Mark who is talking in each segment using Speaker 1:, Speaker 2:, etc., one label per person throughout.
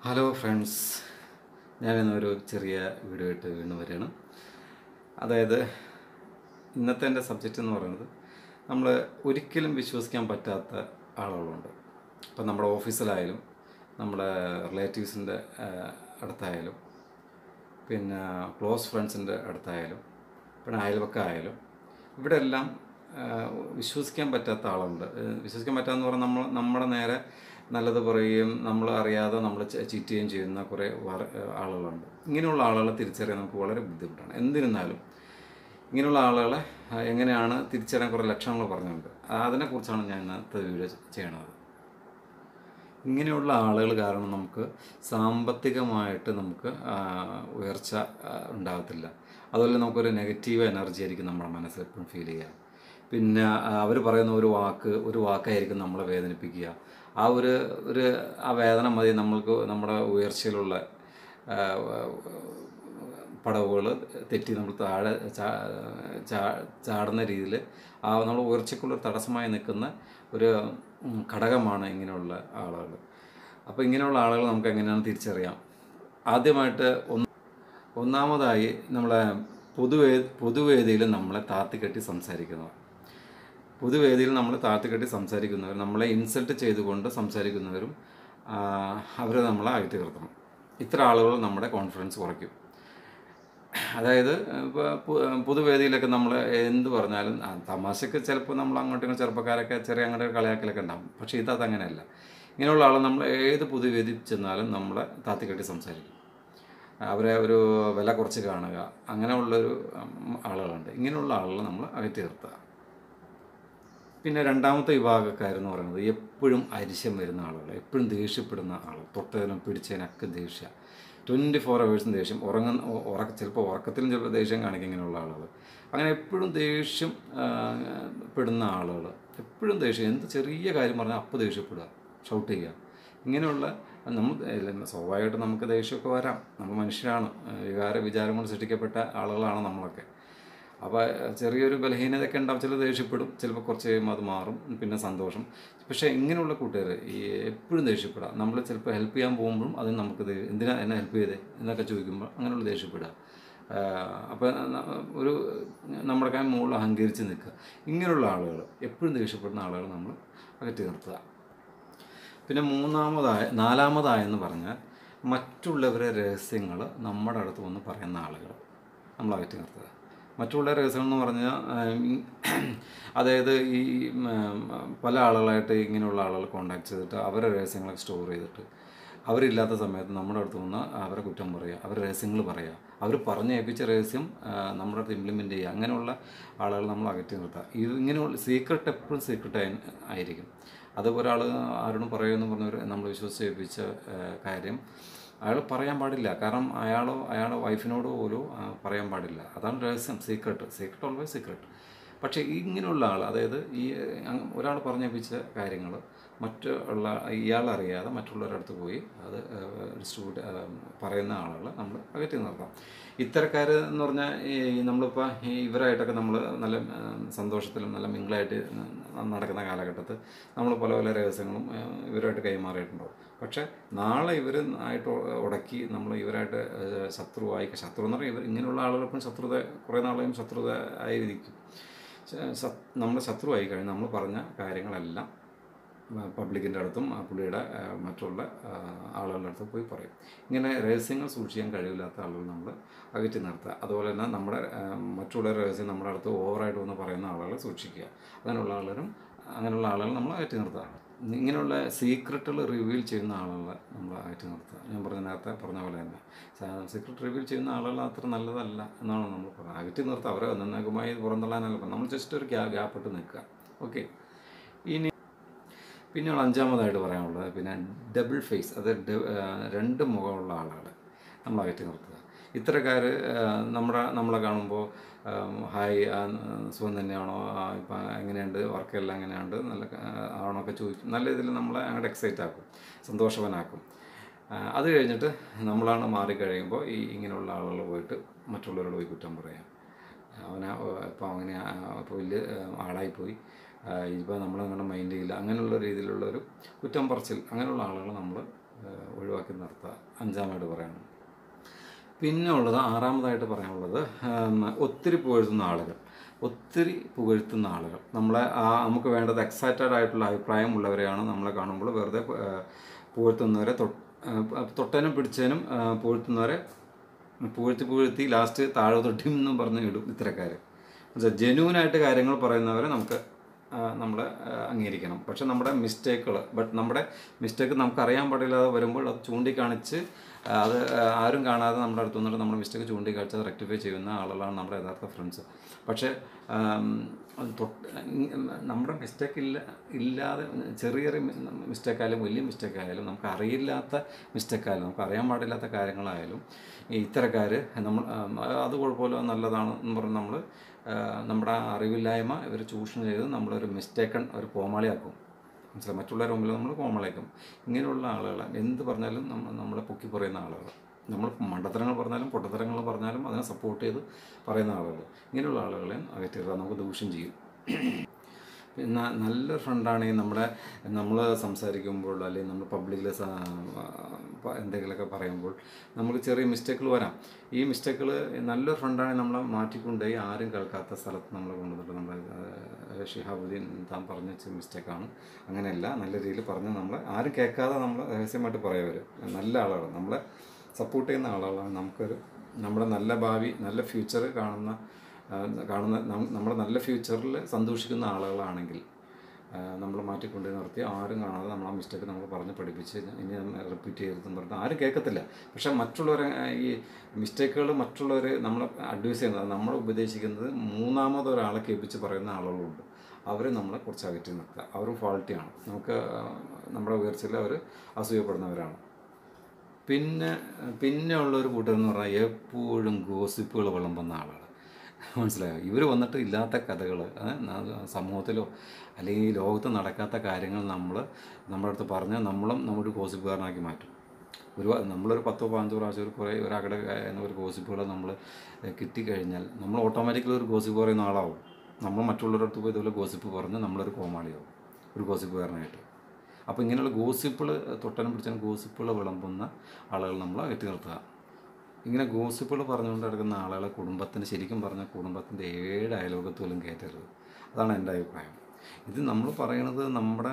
Speaker 1: Hello friends, ഞാനിന്നൊരു ചെറിയ video ആയിട്ട് വീണ്ടും വരികയാണ്. അതായത് ഇന്നത്തെ എൻ്റെ സബ്ജക്റ്റ് എന്ന് പറയുന്നത് നമ്മൾ ഒരിക്കലും വിശ്വസിക്കാൻ പറ്റാത്ത ആളുകളുണ്ട്. ഇപ്പം നമ്മുടെ ഓഫീസിലായാലും നമ്മുടെ റിലേറ്റീവ്സിൻ്റെ അടുത്തായാലും പിന്നെ ക്ലോസ് ഫ്രണ്ട്സിൻ്റെ അടുത്തായാലും പിന്നെ അയൽവക്കമായാലും ഇവിടെ എല്ലാം വിശ്വസിക്കാൻ പറ്റാത്ത ആളുണ്ട്. വിശ്വസിക്കാൻ പറ്റാന്ന് പറഞ്ഞാൽ നമ്മുടെ നേരെ നല്ലത് പറയുകയും നമ്മൾ അറിയാതെ നമ്മൾ ചീറ്റ് ചെയ്യുകയും ചെയ്യുന്ന കുറേ ആളുകളുണ്ട്. ഇങ്ങനെയുള്ള ആളുകളെ തിരിച്ചറിയാൻ നമുക്ക് വളരെ ബുദ്ധിമുട്ടാണ്. എന്നിരുന്നാലും ഇങ്ങനെയുള്ള ആളുകളെ എങ്ങനെയാണ് തിരിച്ചറിയാൻ കുറേ ലക്ഷണങ്ങൾ പറഞ്ഞുകൊണ്ട് അതിനെക്കുറിച്ചാണ് ഞാൻ ഇന്നത്തെ വീഡിയോ ചെയ്യണത്. ഇങ്ങനെയുള്ള ആളുകൾ കാരണം നമുക്ക് സാമ്പത്തികമായിട്ട് നമുക്ക് ഉയർച്ച ഉണ്ടാകത്തില്ല. അതുപോലെ നമുക്കൊരു നെഗറ്റീവ് എനർജി ആയിരിക്കും നമ്മുടെ മനസ്സിൽ എപ്പോഴും ഫീൽ ചെയ്യുക. പിന്നെ അവർ പറയുന്ന ഒരു വാക്കായിരിക്കും നമ്മളെ വേദനിപ്പിക്കുക. ആ വേദന മതി നമ്മൾക്ക് നമ്മുടെ ഉയർച്ചയിലുള്ള പടവുകൾ തെറ്റി നമ്മൾ താഴെ ചാടുന്ന രീതിയിൽ നമ്മൾ ഉയർച്ചയ്ക്കുള്ളൊരു തടസ്സമായി നിൽക്കുന്ന ഒരു ഘടകമാണ് ഇങ്ങനെയുള്ള ആളുകൾ. അപ്പോൾ ഇങ്ങനെയുള്ള ആളുകൾ നമുക്ക് എങ്ങനെയാണ് തിരിച്ചറിയാം? ആദ്യമായിട്ട് ഒന്നാമതായി നമ്മളെ പൊതുവേദിയിൽ നമ്മളെ താത്തിക്കെട്ടി സംസാരിക്കുന്നവർ. പൊതുവേദിയിൽ നമ്മളെ താത്തിക്കെട്ടി സംസാരിക്കുന്നവർ, നമ്മളെ ഇൻസൾട്ട് ചെയ്തുകൊണ്ട് സംസാരിക്കുന്നവരും അവരെ നമ്മളെ അകറ്റി നിർത്തണം. ഇത്ര ആളുകൾ നമ്മുടെ കോൺഫിഡൻസ് കുറയ്ക്കും. അതായത് ഇപ്പോൾ പൊതുവേദിയിലൊക്കെ നമ്മൾ എന്ത് പറഞ്ഞാലും തമാശക്ക് ചിലപ്പോൾ നമ്മൾ അങ്ങോട്ടും ചെറുപ്പക്കാരൊക്കെ ചെറിയ അങ്ങോട്ട് കളിയാക്കലൊക്കെ ഉണ്ടാകും. പക്ഷേ അതങ്ങനെയല്ല. ഇങ്ങനെയുള്ള ആൾ നമ്മൾ ഏത് പൊതുവേദി ചെന്നാലും നമ്മളെ താത്തിക്കെട്ടി സംസാരിക്കും. അവരെ ഒരു വില കുറച്ച് കാണുക, അങ്ങനെയുള്ളൊരു ആളുകളുണ്ട്. ഇങ്ങനെയുള്ള ആളുകൾ നമ്മൾ അകറ്റി നിർത്തുക. പിന്നെ രണ്ടാമത്തെ വിഭാഗക്കാരെന്ന് പറയുന്നത് എപ്പോഴും അരിശം വരുന്ന ആളുകൾ, എപ്പോഴും ദേഷ്യപ്പെടുന്ന ആളുകൾ, തൊട്ടതിനും പിടിച്ചതിനൊക്കെ ദേഷ്യം, 24 hours ദേഷ്യം, ചിലപ്പോൾ ഉറക്കത്തിലും ചിലപ്പോൾ ദേഷ്യം കാണിക്കും ഇങ്ങനെയുള്ള ആളുകൾ. അങ്ങനെ എപ്പോഴും ദേഷ്യം പെടുന്ന ആളുകൾ, എപ്പോഴും ദേഷ്യം, എന്ത് ചെറിയ കാര്യം പറഞ്ഞാൽ അപ്പോൾ ദേഷ്യപ്പെടുക, ഷൗട്ട് ചെയ്യുക. ഇങ്ങനെയുള്ള സ്വാഭാവികമായിട്ട് നമുക്ക് ദേഷ്യമൊക്കെ വരാം. നമ്മൾ മനുഷ്യരാണ്, വിചാരം കൊണ്ട് സൃഷ്ടിക്കപ്പെട്ട ആളുകളാണ് നമ്മളൊക്കെ. അപ്പോൾ ചെറിയൊരു ബലഹീനതയൊക്കെ ഉണ്ടാവും, ചില ദേഷ്യപ്പെടും, ചിലപ്പോൾ കുറച്ച് കഴിയുമ്പോൾ അത് മാറും, പിന്നെ സന്തോഷം. പക്ഷേ ഇങ്ങനെയുള്ള കൂട്ടുകാർ എപ്പോഴും ദേഷ്യപ്പെടുക, നമ്മൾ ചിലപ്പോൾ ഹെൽപ്പ് ചെയ്യാൻ പോകുമ്പോഴും അതിന് നമുക്ക് എന്തിനാ എന്നെ ഹെൽപ്പ് ചെയ്തേ എന്നൊക്കെ ചോദിക്കുമ്പോൾ അങ്ങനെയുള്ള ദേഷ്യപ്പെടുക. അപ്പോൾ നമ്മുടെ കാര്യം മുകളിൽ അഹങ്കരിച്ച് നിൽക്കുക. ഇങ്ങനെയുള്ള ആളുകൾ, എപ്പോഴും ദേഷ്യപ്പെടുന്ന ആളുകൾ നമ്മൾ അകറ്റി നിർത്തുക. പിന്നെ നാലാമതായെന്ന് പറഞ്ഞാൽ മറ്റുള്ളവരെ രഹസ്യങ്ങൾ നമ്മുടെ അടുത്ത് വന്ന് പറയുന്ന ആളുകൾ നമ്മൾ അകറ്റി നിർത്തുക. മറ്റുള്ള രഹസ്യങ്ങൾ എന്ന് പറഞ്ഞാൽ അതായത് ഈ പല ആളുകളായിട്ട് ഇങ്ങനെയുള്ള ആളുകൾ കോണ്ടാക്ട് ചെയ്തിട്ട് അവരുടെ രഹസ്യങ്ങളൊക്കെ സ്റ്റോർ ചെയ്തിട്ട് അവരില്ലാത്ത സമയത്ത് നമ്മുടെ അടുത്ത് വന്ന് അവരെ കുറ്റം പറയുക, അവരുടെ രഹസ്യങ്ങൾ പറയുക, അവർ പറഞ്ഞേൽപ്പിച്ച രഹസ്യം നമ്മുടെ അടുത്ത് ഇംപ്ലിമെൻ്റ് ചെയ്യുക. അങ്ങനെയുള്ള ആളുകൾ നമ്മൾ അകറ്റി നിർത്തുക. ഇങ്ങനെയുള്ള സീക്രട്ട് എപ്പോഴും സീക്രട്ട് ആയിരിക്കും. അത് ഒരാൾ ആരോടും പറയുമെന്ന് പറഞ്ഞവർ നമ്മൾ വിശ്വസിച്ചേൽപ്പിച്ച കാര്യം അയാൾ പറയാൻ പാടില്ല. കാരണം അയാളുടെ വൈഫിനോട് പോലും പറയാൻ പാടില്ല. അതാണ് രഹസ്യം, സീക്രട്ട് ഓൾവേസ് സീക്രട്ട്. പക്ഷേ ഇങ്ങനെയുള്ള ആൾ, അതായത് ഒരാൾ പറഞ്ഞേൽപ്പിച്ച കാര്യങ്ങൾ ഇയാളറിയാതെ മറ്റുള്ളവരുടെ അടുത്ത് പോയി അത് പറയുന്ന ആളുകൾ നമ്മൾ അകറ്റി നിർത്താം. ഇത്തരക്കാർ എന്ന് പറഞ്ഞാൽ നമ്മളിപ്പോൾ ഇവരായിട്ടൊക്കെ നമ്മൾ നല്ല സന്തോഷത്തിലും നല്ല മിങ്കിളായിട്ട് നടക്കുന്ന കാലഘട്ടത്തിൽ നമ്മൾ പല രഹസ്യങ്ങളും ഇവരായിട്ട് കൈമാറിയിട്ടുണ്ടാവും. പക്ഷേ നാളെ ആയിട്ട് ഉടക്കി നമ്മൾ ഇവരായിട്ട് ശത്രു എന്ന് പറഞ്ഞാൽ ഇങ്ങനെയുള്ള ആളുകൾക്കും കുറേ നാളെയും ശത്രുത ആയിരിക്കും. നമ്മുടെ ശത്രുവായി കഴിഞ്ഞാൽ നമ്മൾ പറഞ്ഞ കാര്യങ്ങളെല്ലാം പബ്ലിക്കിൻ്റെ അടുത്തും പുള്ളിയുടെ മറ്റുള്ള ആളുകളുടെ അടുത്തും പോയി പറയും. ഇങ്ങനെ രഹസ്യങ്ങൾ സൂക്ഷിക്കാൻ കഴിവില്ലാത്ത ആളുകൾ നമ്മൾ അകറ്റി നിർത്തുക. അതുപോലെ തന്നെ നമ്മുടെ മറ്റുള്ള രഹസ്യം നമ്മുടെ അടുത്ത് ഓവറായിട്ട് വന്ന് പറയുന്ന ആളുകളെ സൂക്ഷിക്കുക. അങ്ങനെയുള്ള ആളുകൾ നമ്മൾ അകറ്റി നിർത്തുക. ഇങ്ങനെയുള്ള സീക്രട്ടുകൾ റിവീൽ ചെയ്യുന്ന ആളുകളെ നമ്മൾ അകറ്റി നിർത്തുക. ഞാൻ നേരത്തെ പറഞ്ഞ പോലെ തന്നെ സീക്രട്ട് റിവീൽ ചെയ്യുന്ന ആളുകൾ അത്ര നല്ലതല്ല എന്നാണ് നമ്മൾ പറയുന്നത്. അകറ്റി നിർത്തുക. അവരെ നന്നാക്കുമായി പുറന്തള്ളാനല്ല, നമ്മൾ ജസ്റ്റ് ഒരു ഗ്യാപ്പിട്ട് നിൽക്കുക. ഓക്കെ. പിന്നെയുള്ള അഞ്ചാമതായിട്ട് പറയാനുള്ളത് പിന്നെ ഡബിൾ ഫേസ്, അതായത് രണ്ട് മുഖമുള്ള ആളുകൾ നമ്മൾ അകറ്റി നിർത്തുക. ഇത്തരക്കാർ നമ്മളെ കാണുമ്പോൾ ഹായ്, സുഖം തന്നെയാണോ, ഇപ്പം എങ്ങനെയുണ്ട്, വർക്കെല്ലാം എങ്ങനെയുണ്ട്, നല്ല ആവണമൊക്കെ ചോദിക്കും. നല്ല ഇതിൽ നമ്മളെ അങ്ങോട്ട് എക്സൈറ്റ് ആക്കും, സന്തോഷവാനാക്കും. അത് കഴിഞ്ഞിട്ട് നമ്മളാണ് മാറിക്കഴിയുമ്പോൾ ഇങ്ങനെയുള്ള ആളുകൾ പോയിട്ട് മറ്റുള്ളവരോട് പോയി കുറ്റം പറയാം. ഇപ്പോൾ വലിയ ആളായിപ്പോയി, ഇപ്പോൾ നമ്മളങ്ങനെ മൈൻഡ് ചെയ്യില്ല, അങ്ങനെയുള്ള രീതിയിലുള്ളൊരു കുറ്റം പറച്ചിൽ, അങ്ങനെയുള്ള ആളുകൾ നമ്മൾ ഒഴിവാക്കുക. ഒഴിവാക്കി നിർത്തുക. അഞ്ചാമായിട്ട് പറയണം. പിന്നെ ഉള്ളത്, ആറാമതായിട്ട് പറയാനുള്ളത്, ഒത്തിരി പുകഴ്ത്തുന്ന ആളുകൾ നമ്മളെ നമുക്ക് വേണ്ടത് എക്സൈറ്റഡ് ആയിട്ടുള്ള അഭിപ്രായമുള്ളവരെയാണ് നമ്മളെ കാണുമ്പോൾ വെറുതെ പുകഴ്ത്തുന്നവരെ, തൊട്ടനും പിടിച്ചതിനും പുകഴ്ത്തുന്നവരെ പുകഴ്ത്തി ലാസ്റ്റ് താഴെ തൊട്ടിന്നും പറഞ്ഞ് ഇടും ഇത്തരക്കാർ. ജെന്യൂനായിട്ട് കാര്യങ്ങൾ പറയുന്നവരെ നമ്മൾ അംഗീകരിക്കണം. പക്ഷെ നമ്മുടെ മിസ്റ്റേക്ക് നമുക്കറിയാൻ പാടില്ലാതെ വരുമ്പോൾ അത് ചൂണ്ടിക്കാണിച്ച്, അത് ആരും കാണാതെ നമ്മുടെ അടുത്ത് വന്നിട്ട് നമ്മുടെ മിസ്റ്റേക്ക് ചൂണ്ടിക്കാണിച്ച് അത് റെക്ടിഫൈ ചെയ്യുന്ന ആളുകളാണ് നമ്മുടെ യഥാർത്ഥ ഫ്രണ്ട്സ്. പക്ഷേ നമ്മുടെ ഇല്ലാതെ ചെറിയ മിസ്റ്റേക്കായാലും വലിയ മിസ്റ്റേക്കായാലും, നമുക്ക് അറിയാൻ പാടില്ലാത്ത കാര്യങ്ങളായാലും ഇത്തരക്കാർ അത് കുഴപ്പമില്ല, നല്ലതാണ് എന്ന് പറഞ്ഞ് നമ്മുടെ അറിവില്ലായ്മ ഇവർ ചൂഷണം ചെയ്ത് നമ്മളൊരു ഒരു കോമാളിയാക്കും. മനസ്സിലായി? മറ്റുള്ളവരുടെ മുമ്പിൽ നമ്മൾ കോമാളിയാക്കും. ഇങ്ങനെയുള്ള ആളുകളെ എന്ത് പറഞ്ഞാലും നമ്മളെ പൊക്കി പറയുന്ന ആളുകൾ, നമ്മൾ മണ്ടത്തരങ്ങൾ പറഞ്ഞാലും പൊട്ടത്തരങ്ങൾ പറഞ്ഞാലും അതിനെ സപ്പോർട്ട് ചെയ്ത് പറയുന്ന ആളുകൾ, ഇങ്ങനെയുള്ള ആളുകളെ അകറ്റിടുക, നമുക്ക് ദൂഷ്യം ചെയ്യും. പിന്നെ നല്ലൊരു ഫ്രണ്ടാണെങ്കിൽ നമ്മൾ സംസാരിക്കുമ്പോൾ അല്ലെങ്കിൽ നമ്മൾ പബ്ലിക്കിൽ എന്തെങ്കിലുമൊക്കെ പറയുമ്പോൾ നമുക്ക് ചെറിയ മിസ്റ്റേക്കുകൾ വരാം. ഈ മിസ്റ്റേക്കുകൾ നല്ലൊരു ഫ്രണ്ടാണെങ്കിൽ നമ്മളെ മാറ്റിക്കൊണ്ടുപോയി ആരും കേൾക്കാത്ത സ്ഥലത്ത് നമ്മളെ കൊണ്ടുവന്നിട്ട് ഷിഹാബുദ്ദീൻ താൻ പറഞ്ഞ മിസ്റ്റേക്കാണ്, അങ്ങനെയല്ല, നല്ല രീതിയിൽ പറഞ്ഞ് ആരും കേൾക്കാതെ നമ്മൾ രഹസ്യമായിട്ട് പറയുവർ നല്ല ആളുകൾ, നമ്മളെ സപ്പോർട്ട് ചെയ്യുന്ന ആളുകളാണ്. നമ്മുടെ നല്ല ഭാവി, നല്ല ഫ്യൂച്ചർ കാണുന്ന നമ്മുടെ നല്ല ഫ്യൂച്ചറിൽ സന്തോഷിക്കുന്ന ആളുകളാണെങ്കിൽ നമ്മൾ മാറ്റിക്കൊണ്ടു നിർത്തി ആരും കാണാതെ നമ്മൾ ആ മിസ്റ്റേക്ക് നമ്മൾ പറഞ്ഞ് പഠിപ്പിച്ച് ഇനി റിപ്പീറ്റ് ചെയ്തെന്ന് പറഞ്ഞാൽ ആരും കേൾക്കത്തില്ല. പക്ഷേ ഈ മിസ്റ്റേക്കുകൾ മറ്റുള്ളവർ നമ്മൾ അഡ്വൈസ് ചെയ്യുന്നത്, നമ്മൾ ഉപദേശിക്കുന്നത് മൂന്നാമതൊരാളെ കേൾപ്പിച്ച് പറയുന്ന ആളുകളുണ്ട്. അവർ നമ്മളെ കുറച്ച് അകറ്റി നിർത്തുക. അവരും ഫാൾട്ടിയാണ്, നമ്മുടെ ഉയർച്ചയിൽ അവർ അസൂയപ്പെടുന്നവരാണ്. പിന്നെ ഉള്ളൊരു കൂട്ടരെന്ന് പറഞ്ഞാൽ എപ്പോഴും ഗോസിപ്പുകൾ വിളമ്പുന്ന ആളുകൾ. മനസ്സിലായോ? ഇവർ വന്നിട്ട് ഇല്ലാത്ത കഥകൾ സമൂഹത്തിലോ അല്ലെങ്കിൽ ലോകത്ത് നടക്കാത്ത കാര്യങ്ങൾ നമ്മുടെ അടുത്ത് പറഞ്ഞാൽ നമ്മളൊരു ഗോസിപ്പുകാരനാക്കി മാറ്റും. നമ്മളൊരു 10-15 പ്രാവശ്യം ഒരു ഗോസിപ്പുകൾ നമ്മൾ കിട്ടിക്കഴിഞ്ഞാൽ നമ്മൾ ഓട്ടോമാറ്റിക്കലി ഒരു ഗോസിപ്പ് പറയുന്ന ആളാവും. നമ്മൾ മറ്റുള്ളവരുടെ അടുത്ത് പോയി ഇതുപോലെ ഗോസിപ്പ് പറഞ്ഞ് നമ്മളൊരു കോമാളിയാവും, ഒരു ഗോസിപ്പുകാരനായിട്ട്. അപ്പോൾ ഇങ്ങനെയുള്ള തൊട്ടനും പിടിച്ചാലും ഗോസിപ്പുകൾ വിളമ്പുന്ന ആളുകൾ നമ്മൾ അകറ്റി നിർത്തുക. ഇങ്ങനെ ഗോസിപ്പുകൾ പറഞ്ഞുകൊണ്ട് കിടക്കുന്ന ആളുകളെ ശരിക്കും പറഞ്ഞാൽ കുടുംബത്തിൻ്റെ 7 അയലോകത്ത് പോലും കയറ്റരുത്. അതാണ് എൻ്റെ അഭിപ്രായം. ഇത് നമ്മൾ പറയണത് നമ്മുടെ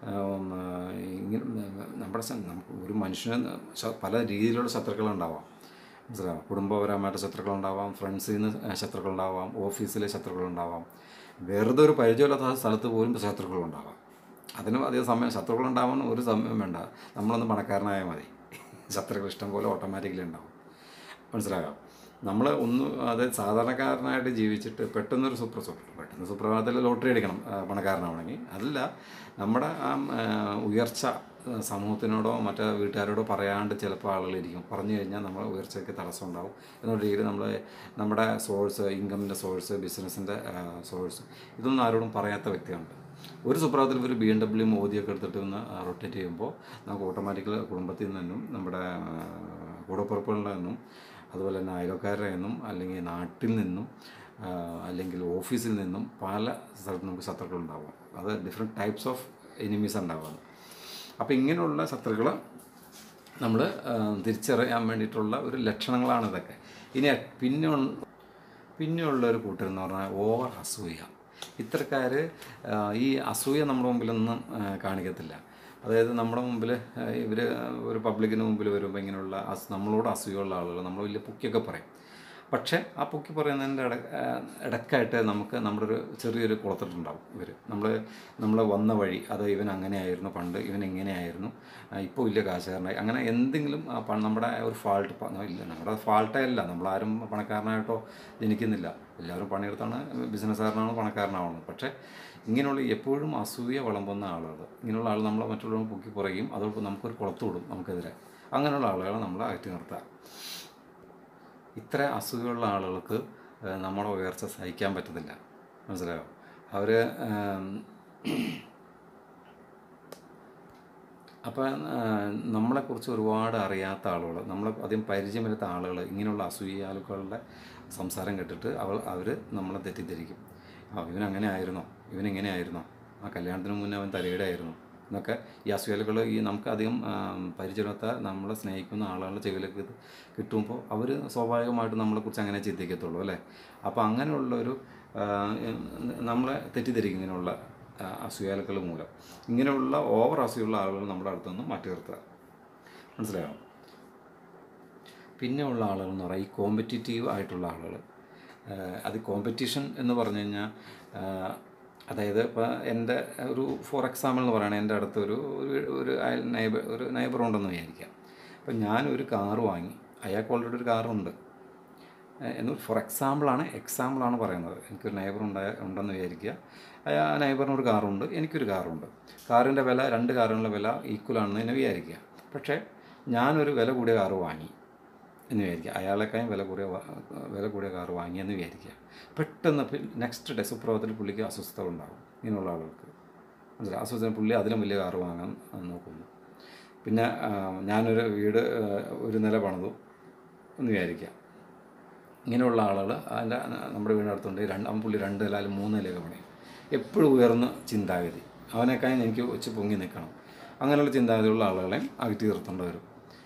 Speaker 1: ഒരു മനുഷ്യന് പല രീതിയിലുള്ള ശത്രുക്കളുണ്ടാവാം. മനസ്സിലാവും? കുടുംബപരമായിട്ട് ശത്രുക്കളുണ്ടാവാം, ഫ്രണ്ട്സിൽ നിന്ന് ശത്രുക്കളുണ്ടാവാം, ഓഫീസിലെ ശത്രുക്കളുണ്ടാവാം, വെറുതെ ഒരു പരിചയമില്ലാത്ത സ്ഥലത്ത് പോലും ശത്രുക്കളുണ്ടാവാം. അതിന് അധികം സമയം ശത്രുക്കളുണ്ടാവാൻ ഒരു സമയം വേണ്ട. നമ്മളൊന്ന് പണക്കാരനായാൽ മതി, ശത്രുക്കൾ ഇഷ്ടം പോലെ ഓട്ടോമാറ്റിക്കലി ഉണ്ടാവും. മനസ്സിലാകാം? അതായത് സാധാരണക്കാരനായിട്ട് ജീവിച്ചിട്ട് പെട്ടെന്ന് സുപ്രഭാതത്തിൽ ലോട്ടറി അടിക്കണം പണക്കാരനാവണമെങ്കിൽ. അതല്ല, നമ്മുടെ ഉയർച്ച സമൂഹത്തിനോടോ മറ്റേ വീട്ടുകാരോടോ പറയാണ്ട് ചിലപ്പോൾ ആളുകളിരിക്കും. പറഞ്ഞു കഴിഞ്ഞാൽ നമ്മുടെ ഉയർച്ചയ്ക്ക് തടസ്സം ഉണ്ടാവും എന്നുള്ള രീതിയിൽ നമ്മുടെ ഇൻകമിൻ്റെ സോഴ്സ്, ബിസിനസ്സിൻ്റെ സോഴ്സ്, ഇതൊന്നും ആരോടും പറയാത്ത വ്യക്തിയുണ്ട്. ഒരു സുപ്രഭാതത്തിൽ ഒരു BMW മോദിയൊക്കെ എടുത്തിട്ട് ഒന്ന് റൊട്ടേറ്റ് ചെയ്യുമ്പോൾ നമുക്ക് ഓട്ടോമാറ്റിക്കലി കുടുംബത്തിൽ നിന്നും നമ്മുടെ കൂടപ്പുറപ്പുകളിൽ നിന്നും അതുപോലെ തന്നെ അയൽക്കാരുടെ നിന്നും അല്ലെങ്കിൽ നാട്ടിൽ നിന്നും അല്ലെങ്കിൽ ഓഫീസിൽ നിന്നും പല സ്ഥലത്തും നമുക്ക് ശത്രുക്കളുണ്ടാവും. അത് ഡിഫറെൻറ്റ് ടൈപ്സ് ഓഫ് എനിമീസ് ഉണ്ടാവുന്നത്. അപ്പോൾ ഇങ്ങനെയുള്ള ശത്രുക്കൾ നമ്മൾ തിരിച്ചറിയാൻ വേണ്ടിയിട്ടുള്ള ഒരു ലക്ഷണങ്ങളാണ് ഇതൊക്കെ. ഇനി പിന്നെയുള്ളൊരു കൂട്ടരെന്ന് പറഞ്ഞാൽ ഓവർ അസൂയ. ഇത്തരക്കാർ ഈ അസൂയ നമ്മുടെ മുമ്പിലൊന്നും കാണിക്കത്തില്ല. അതായത് നമ്മുടെ മുമ്പിൽ ഇവർ ഒരു പബ്ലിക്കിന് മുമ്പിൽ വരുമ്പോൾ ഇങ്ങനെയുള്ള നമ്മളോട് അസൂയുള്ള ആളുകൾ നമ്മൾ വലിയ പൊക്കിയൊക്കെ പറയും. പക്ഷേ ആ പൊക്കി പറയുന്നതിൻ്റെ ഇടയ്ക്കായിട്ട് നമ്മുടെ ഒരു ചെറിയൊരു കുളത്തിട്ടുണ്ടാവും ഇവർ. നമ്മൾ വന്ന വഴി, അത് ഇവൻ അങ്ങനെയായിരുന്നു പണ്ട്, ഇവൻ ഇങ്ങനെയായിരുന്നു, ഇപ്പോൾ വലിയ കാശുകാരനായി, അങ്ങനെ എന്തെങ്കിലും നമ്മുടെ ഒരു ഫാൾട്ട് ഇല്ല. നമ്മുടെ ഫാൾട്ടേ അല്ല, നമ്മളാരും പണക്കാരനായിട്ടോ ജനിക്കുന്നില്ല. എല്ലാവരും പണിയെടുത്താണ് ബിസിനസ്സുകാരനാണ് പണക്കാരനാവുന്നത്. പക്ഷേ ഇങ്ങനെയുള്ള എപ്പോഴും അസൂയ വിളമ്പുന്ന ആളുകൾ, ഇങ്ങനെയുള്ള ആൾ നമ്മളെ മറ്റുള്ളവർ പൊക്കി പുറകെയും അതോടൊപ്പം നമുക്കൊരു കുളത്ത് വിടും നമുക്കെതിരെ. അങ്ങനെയുള്ള ആളുകളെ നമ്മൾ അകറ്റി നിർത്തുക. ഇത്ര അസുഖമുള്ള ആളുകൾക്ക് നമ്മുടെ ഉയർച്ച സഹിക്കാൻ പറ്റത്തില്ല. മനസ്സിലായോ? അപ്പം നമ്മളെക്കുറിച്ച് ഒരുപാട് അറിയാത്ത ആളുകൾ, നമ്മളെ അധികം പരിചയമില്ലാത്ത ആളുകൾ ഇങ്ങനെയുള്ള അസൂയാലുക്കളുടെ സംസാരം കേട്ടിട്ട് അവർ നമ്മളെ തെറ്റിദ്ധരിക്കും. ഇവനങ്ങനെ ആയിരുന്നോ, ഇവനിങ്ങനെ ആയിരുന്നോ, ആ കല്യാണത്തിന് മുന്നേ അവൻ തരികിട ആയിരുന്നു, എന്നൊക്കെ ഈ അസൂയകൾ ഈ നമുക്ക് അധികം പരിചയമില്ലാത്ത നമ്മളെ സ്നേഹിക്കുന്ന ആളുകളുടെ ചെവിയിലേക്ക് ഇത് കിട്ടുമ്പോൾ അവർ സ്വാഭാവികമായിട്ടും നമ്മളെക്കുറിച്ച് അങ്ങനെ ചിന്തിക്കത്തുള്ളൂ അല്ലേ. അപ്പോൾ അങ്ങനെയുള്ളൊരു നമ്മളെ തെറ്റിദ്ധരിക്കും ഇങ്ങനെയുള്ള അസൂയകൾ മൂലം. ഇങ്ങനെയുള്ള ഓവർ അസൂയുള്ള ആളുകൾ നമ്മുടെ അടുത്തുനിന്ന് മാറ്റി നിർത്തുക. മനസ്സിലായോ? പിന്നെ ഉള്ള ആളുകൾ എന്ന് പറയുക ഈ കോമ്പറ്റീറ്റീവ് ആയിട്ടുള്ള ആളുകൾ. അത് കോമ്പറ്റീഷൻ എന്ന് പറഞ്ഞു കഴിഞ്ഞാൽ അതായത് ഇപ്പോൾ എൻ്റെ ഒരു ഫോർ എക്സാമ്പിൾ എന്ന് പറയുകയാണെങ്കിൽ എൻ്റെ അടുത്ത് ഒരു നൈബർ ഉണ്ടെന്ന് വിചാരിക്കാം. അപ്പം ഞാനൊരു കാറ് വാങ്ങി, അയാൾക്ക് ഓൾറെഡി ഒരു കാറുണ്ട് എന്ന് ഫോർ എക്സാമ്പിളാണ് പറയുന്നത്. എനിക്കൊരു നൈബർ ഉണ്ടെന്ന് വിചാരിക്കുക. ആ നൈബറിനൊരു കാറുണ്ട്, എനിക്കൊരു കാറുണ്ട്. കാറിൻ്റെ വില, രണ്ട് കാറുകളുടെ വില ഈക്വലാണെന്ന് തന്നെ വിചാരിക്കുക. പക്ഷേ ഞാനൊരു വില കൂടിയ കാറ് വാങ്ങി എന്ന് വിചാരിക്കുക, അയാളെക്കാളും വില കൂടിയ കാറ് വാങ്ങിയെന്ന് വിചാരിക്കുക. പെട്ടെന്ന് നെക്സ്റ്റ് ഡേ സുപ്രഭാതത്തിൽ പുള്ളിക്ക് അസ്വസ്ഥത ഉണ്ടാകും. ഇങ്ങനെയുള്ള ആളുകൾക്ക് മനസ്സിലായി. അസ്വസ്ഥത പുള്ളി അതിലും വലിയ കാറ് വാങ്ങാൻ നോക്കുന്നു. പിന്നെ ഞാനൊരു വീട് ഒരു നില പണിതു എന്ന് വിചാരിക്കുക. ഇങ്ങനെയുള്ള ആളുകൾ നമ്മുടെ വീടിനടുത്തുണ്ട്. പുള്ളി 2 നില അല്ലെങ്കിൽ 3 നിലയൊക്കെ പണിയും. എപ്പോഴും ഉയർന്ന ചിന്താഗതി, അവനേക്കാളും എനിക്ക് വെച്ച് പൊങ്ങി നിൽക്കണം, അങ്ങനെയുള്ള ചിന്താഗതിയുള്ള ആളുകളെയും അകറ്റി നിർത്തേണ്ടി വരും.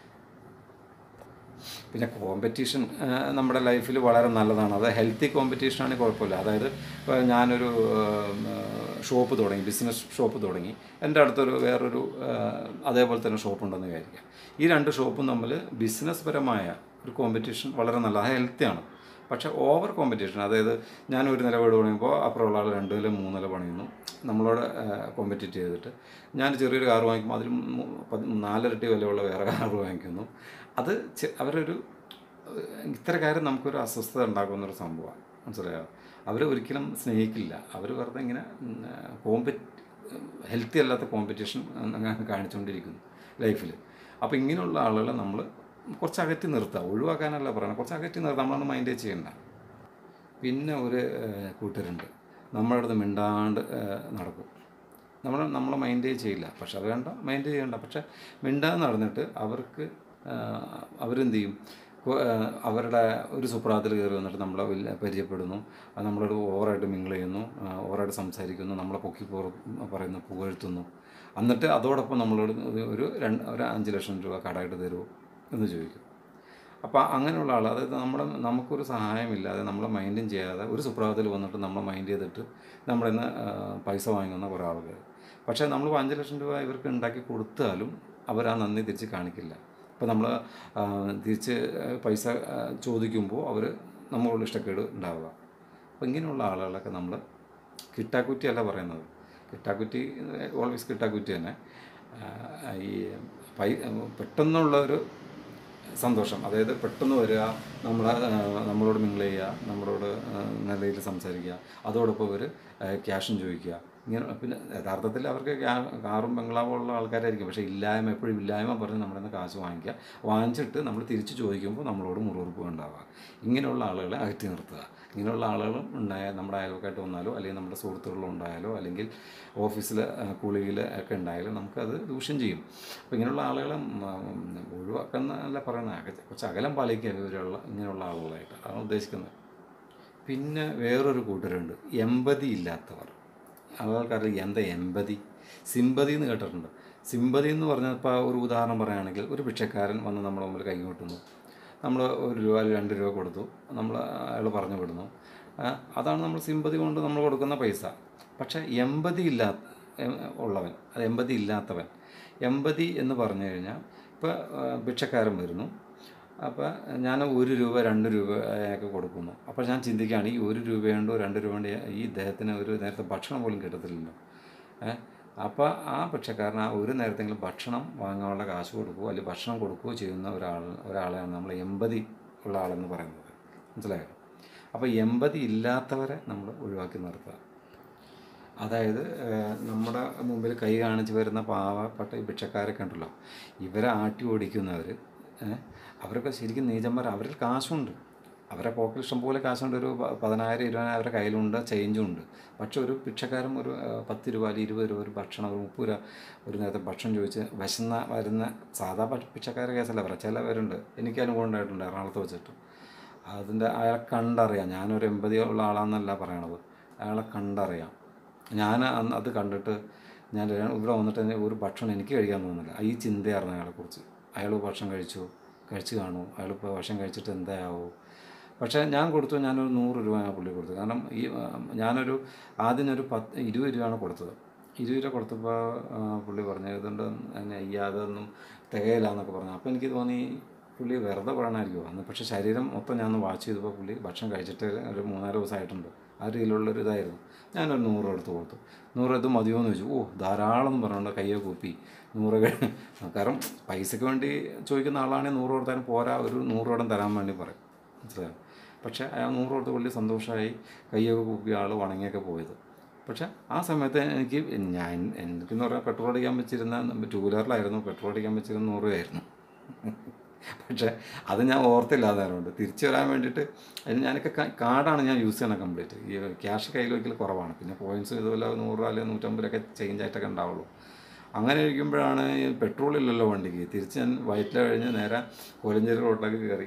Speaker 1: പിന്നെ കോമ്പറ്റീഷൻ നമ്മുടെ ലൈഫിൽ വളരെ നല്ലതാണ്. അത് ഹെൽത്തി കോമ്പറ്റീഷനാണെങ്കിൽ കുഴപ്പമില്ല. അതായത് ഇപ്പോൾ ഞാനൊരു ഷോപ്പ് തുടങ്ങി, ബിസിനസ് ഷോപ്പ് തുടങ്ങി, എൻ്റെ അടുത്തൊരു വേറൊരു അതേപോലെ തന്നെ ഷോപ്പുണ്ടെന്ന് വിചാരിക്കുക. ഈ 2 ഷോപ്പും തമ്മിൽ ബിസിനസ് പരമായ ഒരു കോമ്പറ്റീഷൻ വളരെ നല്ലത്, ഹെൽത്തിയാണ്. പക്ഷേ ഓവർ കോമ്പറ്റീഷൻ, അതായത് ഞാൻ ഒരു നില വീട് പണിയുമ്പോൾ അപ്പുറമുള്ള ആൾ 2 നില 3 നില പണിയുന്നു, നമ്മളോട് കോമ്പറ്റീറ്റ് ചെയ്തിട്ട്. ഞാൻ ചെറിയൊരു കാർ വാങ്ങിക്കുമ്പോൾ അതിൽ 4 ഇരട്ടി വിലയുള്ള വേറെ കാർ വാങ്ങിക്കുന്നു. അത് അവരൊരു ഇത്തരക്കാരും നമുക്കൊരു അസ്വസ്ഥത ഉണ്ടാക്കുന്നൊരു സംഭവമാണ്. മനസ്സിലായോ? അവർ ഒരിക്കലും സ്നേഹിക്കില്ല. അവർ വെറുതെ ഇങ്ങനെ ഹെൽത്തി അല്ലാത്ത കോമ്പറ്റീഷൻ കാണിച്ചുകൊണ്ടിരിക്കുന്നു ലൈഫിൽ. അപ്പോൾ ഇങ്ങനെയുള്ള ആളുകളെ നമ്മൾ കുറച്ച് അകറ്റി നിർത്തുക. ഒഴിവാക്കാനല്ല പറയണം, കുറച്ച് അകറ്റി നിർത്തുക. നമ്മളൊന്ന് മൈൻഡ് ചെയ്യണ്ട. പിന്നെ ഒരു കൂട്ടരുണ്ട്, നമ്മുടെ അടുത്ത് മിണ്ടാണ്ട് നടക്കും. നമ്മളെ മൈൻഡ് ചെയ്യില്ല. പക്ഷെ അത് വേണ്ട, മൈൻഡ് ചെയ്യണ്ട. പക്ഷെ മിണ്ടാന്ന് നടന്നിട്ട് അവരെന്ത് ചെയ്യും, അവരുടെ ഒരു സുപ്രഭാതത്തിൽ കയറി വന്നിട്ട് നമ്മളെ പരിചയപ്പെടുന്നു, നമ്മളോട് ഓവറായിട്ട് മിങ്കിൾ ചെയ്യുന്നു, ഓവറായിട്ട് സംസാരിക്കുന്നു, നമ്മളെ പൊക്കി പറയുന്നു, പുകഴ്ത്തുന്നു. എന്നിട്ട് അതോടൊപ്പം നമ്മളോട് ഒരു 5 ലക്ഷം രൂപ കടമായിട്ട് തരുമോ എന്ന് ചോദിക്കും. അപ്പോൾ അങ്ങനെയുള്ള ആൾ, അതായത് നമുക്കൊരു സഹായമില്ലാതെ, നമ്മളെ മൈൻഡും ചെയ്യാതെ ഒരു സുപ്രഭാതത്തിൽ വന്നിട്ട് നമ്മളെ മൈൻഡ് ചെയ്തിട്ട് നമ്മളിന്ന് പൈസ വാങ്ങുന്ന കുറേ ആളുകൾ. പക്ഷേ നമ്മൾ 5 ലക്ഷം രൂപ ഇവർക്ക് ഉണ്ടാക്കി കൊടുത്താലും അവർ ആ നന്ദി തിരിച്ച് കാണിക്കില്ല. അപ്പോൾ നമ്മൾ തിരിച്ച് പൈസ ചോദിക്കുമ്പോൾ അവർ നമ്മളോട് ഇഷ്ടക്കേട് ഉണ്ടാവുക. അപ്പോൾ ഇങ്ങനെയുള്ള ആളുകളൊക്കെ നമ്മൾ കിട്ടാക്കുറ്റിയല്ല പറയുന്നത്. കിട്ടാക്കുറ്റി ഓൾവേസ് കിട്ടാക്കുറ്റി തന്നെ. ഈ പെട്ടെന്നുള്ളൊരു സന്തോഷം, അതായത് പെട്ടെന്ന് വരിക, നമ്മളോട് മിങ്കിൾ ചെയ്യുക, നമ്മളോട് നല്ല രീതിയിൽ സംസാരിക്കുക, അതോടൊപ്പം അവർ ക്യാഷും ചോദിക്കുക. ഇങ്ങനെ പിന്നെ യഥാർത്ഥത്തിൽ അവർക്ക് കാറും ബംഗ്ലാവും ഉള്ള ആൾക്കാരായിരിക്കും. പക്ഷേ എപ്പോഴും ഇല്ലായ്മ പറഞ്ഞ് നമ്മുടെ നിന്ന് കാശ് വാങ്ങിച്ചിട്ട് നമ്മൾ തിരിച്ച് ചോദിക്കുമ്പോൾ നമ്മളോട് മുറിവുറുപ്പ് ഉണ്ടാവുക. ഇങ്ങനെയുള്ള ആളുകളെ അകറ്റി നിർത്തുക. ഇങ്ങനെയുള്ള ആളുകളും നമ്മുടെ അയൽവക്കായിട്ട് വന്നാലോ, അല്ലെങ്കിൽ നമ്മുടെ സുഹൃത്തുക്കളും ഉണ്ടായാലോ, അല്ലെങ്കിൽ ഓഫീസിൽ കുളിയിൽ ഒക്കെ ഉണ്ടായാലും നമുക്കത് ദൂഷ്യം ചെയ്യും. അപ്പോൾ ഇങ്ങനെയുള്ള ആളുകളെ ഒഴിവാക്കുന്നല്ല പറയുന്നത്, കുറച്ച് അകലം പാലിക്കുക ഇങ്ങനെയുള്ള ആളുകളായിട്ട്, അതാണ് ഉദ്ദേശിക്കുന്നത്. പിന്നെ വേറൊരു കൂട്ടരുണ്ട്, എമ്പതി ഇല്ലാത്തവർ. ആൾക്കാരിൽ എന്താ എമ്പതി? സിമ്പതി എന്ന് കേട്ടിട്ടുണ്ട്. സിമ്പതി എന്ന് പറഞ്ഞാൽ, ഇപ്പോൾ ഒരു ഉദാഹരണം പറയുകയാണെങ്കിൽ, ഒരു ഭിക്ഷക്കാരൻ വന്ന് നമ്മുടെ മുമ്പിൽ കൈ കൊട്ടുന്നു, നമ്മൾ 1 രൂപ 2 രൂപ കൊടുത്തു, അയാൾ പറഞ്ഞു വിടുന്നു. അതാണ് നമ്മൾ സിമ്പതി കൊണ്ട് നമ്മൾ കൊടുക്കുന്ന പൈസ. പക്ഷേ എമ്പതി ഉള്ളവൻ, അത് എമ്പതി ഇല്ലാത്തവൻ. എമ്പതി എന്ന് പറഞ്ഞു കഴിഞ്ഞാൽ, ഇപ്പോൾ ഭിക്ഷക്കാരൻ വരുന്നു, അപ്പോൾ ഞാൻ 1 രൂപ 2 രൂപ ഒക്കെ കൊടുക്കുന്നു. അപ്പോൾ ഞാൻ ചിന്തിക്കുകയാണ്, ഈ 1 രൂപയുണ്ടോ 2 രൂപ കൊണ്ട് ഈ ഇദ്ദേഹത്തിന് ഒരു നേരത്തെ ഭക്ഷണം പോലും കിട്ടത്തില്ലല്ലോ. അപ്പോൾ ആ ഭിക്ഷക്കാരൻ ഒരു നേരത്തെങ്കിലും ഭക്ഷണം വാങ്ങാനുള്ള കാശ് കൊടുക്കുകയോ അല്ലെങ്കിൽ ഭക്ഷണം കൊടുക്കുകയോ ചെയ്യുന്ന ഒരാളെയാണ് നമ്മൾ എമ്പതി ഉള്ള ആളെന്ന് പറയുന്നത്. മനസ്സിലായോ? അപ്പോൾ എമ്പതി ഇല്ലാത്തവരെ നമ്മൾ ഒഴിവാക്കി നിർത്തുക. അതായത് നമ്മുടെ മുമ്പിൽ കൈ കാണിച്ച് വരുന്ന പാവപ്പെട്ട ഈ ഭിക്ഷക്കാരൊക്കെ ഉണ്ടല്ലോ, ഇവരെ ആട്ടി ഓടിക്കുന്നവർ, അവരൊക്കെ ശരിക്കും നീചന്മാർ. അവരിൽ കാശുണ്ട്, അവരെ പോക്കറ്റിൽ ഇഷ്ടം പോലെ കാശുണ്ട്, ഒരു 10,000 20,000 അവരുടെ കയ്യിലുണ്ട്, ചേഞ്ചും ഉണ്ട്. പക്ഷെ ഒരു ഭിക്ഷക്കാരൻ ഒരു 10 രൂപ അല്ലെങ്കിൽ 20 രൂപ ഒരു ഭക്ഷണം, ഒരു 30 രൂപ ഒരു നേരത്തെ ഭക്ഷണം ചോദിച്ച് വരുന്ന സാധാ ഭിക്ഷക്കാരുടെ കേസല്ല പറയാം, ചില പേരുണ്ട്, എനിക്ക് അനുഭവം ഉണ്ടായിട്ടുണ്ട് എറണാകുളത്ത് വെച്ചിട്ട്. അയാളെ കണ്ടറിയാം. ഞാനൊരു എമ്പതി ഉള്ള ആളാണെന്നല്ല പറയണത്, അയാളെ കണ്ടറിയാം. ഞാൻ അത് കണ്ടിട്ട് ഞാൻ ഇവിടെ വന്നിട്ട് തന്നെ ഒരു ഭക്ഷണം എനിക്ക് കഴിക്കാൻ തോന്നുന്നില്ല. ഈ ചിന്തയായിരുന്നു അയാളെക്കുറിച്ച്. അയാൾ ഭക്ഷണം കഴിച്ചു കാണുമോ, അയാളിപ്പോൾ ഭക്ഷണം കഴിച്ചിട്ട് എന്തായാവോ. പക്ഷേ ഞാൻ കൊടുത്തു, ഞാനൊരു 100 രൂപ ഞാൻ പുള്ളി കൊടുത്തു. കാരണം ഞാനൊരു ആദ്യമൊരു 20 രൂപയാണ് കൊടുത്തത്. 20 രൂപ കൊടുത്തപ്പോൾ പുള്ളി പറഞ്ഞു ഇതുകൊണ്ട് തന്നെ അതൊന്നും തികയില്ല എന്നൊക്കെ പറഞ്ഞു. അപ്പോൾ എനിക്ക് തോന്നി പുള്ളി വെറുതെ പറയണമായിരിക്കുമോ അന്ന്. പക്ഷേ ശരീരം മൊത്തം ഞാൻ ഒന്ന് വാച്ച് ചെയ്തപ്പോൾ പുള്ളി ഭക്ഷണം കഴിച്ചിട്ട് ഒരു 3-4 ദിവസമായിട്ടുണ്ട്. ആ രീതിയിലുള്ളൊരു ഇതായിരുന്നു. ഞാനൊരു 100 രൂപ എടുത്ത് കൊടുത്തു. 100 ഇത് മതിയോ എന്ന് ചോദിച്ചു. ധാരാളം എന്ന് പറഞ്ഞുകൊണ്ട് കയ്യെ കൂപ്പി 100 കാരണം പൈസയ്ക്ക് വേണ്ടി ചോദിക്കുന്ന ആളാണെങ്കിൽ 100 കൊടുത്താലും പോരാ, ഒരു 100 രൂപ തരാൻ വേണ്ടി പറയും, മനസ്സിലായോ. പക്ഷേ ആ 100 കൊടുത്ത് പുള്ളി സന്തോഷമായി കയ്യൊക്കെ കൂപ്പി ആൾ വണങ്ങിയൊക്കെ പോയത്. പക്ഷേ ആ സമയത്ത് എനിക്കെന്ന് പറഞ്ഞാൽ പെട്രോൾ അടിക്കാൻ വെച്ചിരുന്ന 2 വീലറിലായിരുന്നു, പെട്രോൾ അടിക്കാൻ വെച്ചിരുന്ന 100 രൂപയായിരുന്നു. പക്ഷേ അത് ഞാൻ ഓർത്തില്ല. അതുകൊണ്ട് തിരിച്ചു വരാൻ വേണ്ടിയിട്ട് ഞാനൊക്കെ കാർഡാണ് ഞാൻ യൂസ് ചെയ്യണം കംപ്ലീറ്റ്. ഈ ക്യാഷ് കയ്യിൽ വയ്ക്കൽ കുറവാണ്. പിന്നെ പോയിൻറ്റ്സ് ഇതുപോലെ 100 അല്ലെങ്കിൽ 150 ചേഞ്ച് ആയിട്ടൊക്കെ ഉണ്ടാവുള്ളൂ. അങ്ങനെ ഇരിക്കുമ്പോഴാണ് പെട്രോളില്ലല്ലോ വണ്ടിക്ക്. തിരിച്ച് ഞാൻ വയറ്റിൽ കഴിഞ്ഞ് നേരെ കോലഞ്ചേരി റോഡിലേക്ക് കയറി.